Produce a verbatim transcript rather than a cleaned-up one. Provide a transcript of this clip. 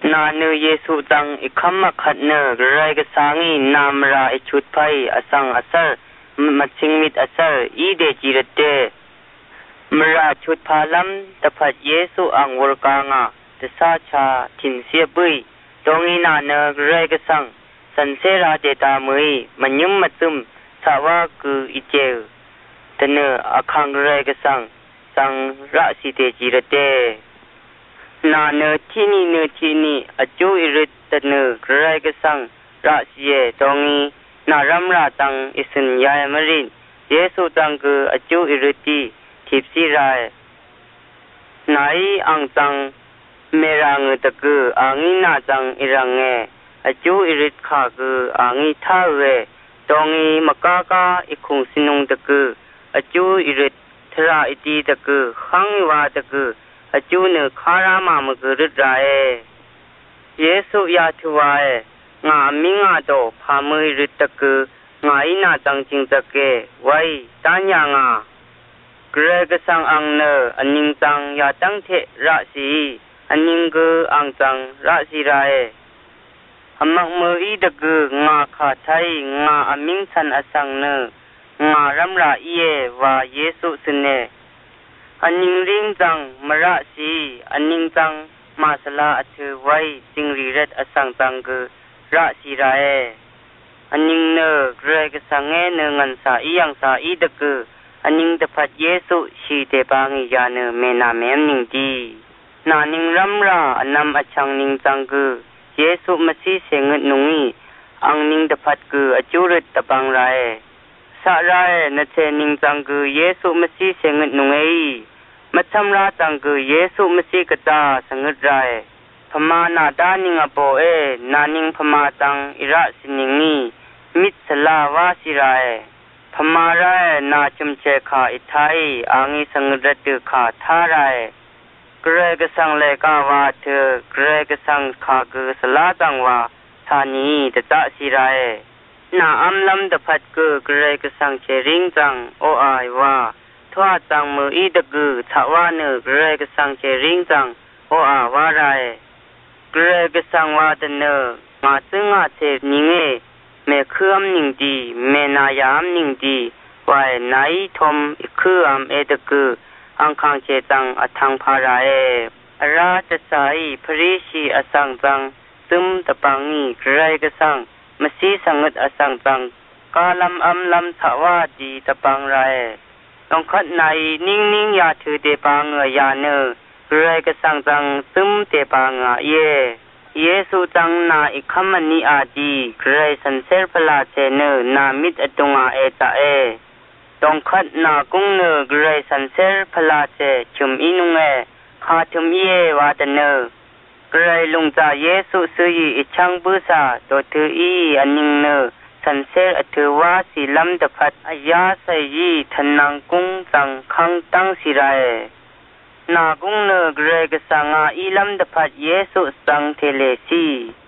นาเนเยซูตังอิคัมมะขัดเนไรกะสางีนามราอิชุดไพอสังอสรมัดสิงมิดอสรอีเดจิรเตมราชุดพาลัมตะพัดเยซูอังวรกางาตะสาชาทินเสียบุยตองอีนาเนไรกะสังสันเสราเจตามุยมันยุมมะตุมสาวากุอิเจวตะเนอคังไรกะสังสังระสิเตจิรเตนาเนทีนีเนทีนีอจูอิริตเนกรายกสังราศีเยตองอีนารัมราตังอิสุนยายมรินเยซูตังกอจูอิริติทิพสีรายนายอังตังเมรังตะกออังอีนาตังอิรังเงอจูอิริตขากออังอีทาเวตองอีมกากาอิคุงสินุงตะกออจูอิริตทราอิติตะกอขังวาตะกออจูเนคารามามกรุดรายเยซูยาทวายงามิงาโตพามือริตกงาอินาตังจิงตะเกไว้ตัญญางากรกสังอังเนอนิงตังยาตังเทระสีอนิงกอังตังระสีรายอมักมืออีตะกงาคาไทยงาอมิงสันอสังเนงารัมราเอวาเยซูสเนอันนิงริงจังมระสีอันนิงจังมาสลาอัตไว้จิงรีเรตอสังตังกระสีไรอันนิงเนเกรกสังเงเนงันสาอียังสาอีตะกอันนิงตะพัดเยซูชีเตปางิยาเนเมนาเมมนิงดีนานิงรัมราอันนำอชังนิงจังกเยซูมสีเสงนุงีอังนิงตะพัดกอจูริตตะปังไรสะไรนเทนิงจังกเยซูมสีเสงนุงเอมัทมราตังกเยซูมสีกตาสังกไรพมานาดานิงอโปเอนานิงพมาตังอิระสินิงีมิสลาวาสิไรพมาไรนาจุมเชคาอิทัยอางิสังรตคาทาไรเกรกสังเลกาวาเธอเกรกสังขากสลาตังวาธานีตตะสิไรนาอัมลัมตะพัดกเกรกสังเชริงจังโออายวาทว่าจังมืออีตะกทวาเนเกรกสังเชริงจังโออาวาไรเกรกสังวาตเนมาซึ่งอาเทนิงเอเมเครื่อมนิงดีเมนายามนิงดีไว้ไหนทมเครื่อมเอตะกอังคังเจตังอทังภาราเอราชสายพริชีอสังจังซึมตะปังนีเกรกสังมสีสังกตอสังจังกาลัมอัมลัมทวาดีตะปังไรต้องคัดในนิ่งนิ่งยาถือเตปังเงยาเนเกรกสังจังซึมเตปังเยเยซูจังนาอิคัมมนีอาดีเกรสันเซรพลาเจเนนามิดอตุงาเอตาเอต้องคัดนากุงเนเกรสันเซรพลาเจชุมอินุงเอคาทุมเยวาตเนเกรลุงจาเยซูซื้ออิชังบุษาโตถืออีอันนิงเนสันเซรอถือว่าสีลำตะพัดอายาใส่ยีทนังกุงจังคังตั้งสิไรนากุงเนเกรกสังอาอีลำตะพัดเยซูสังเทเลซี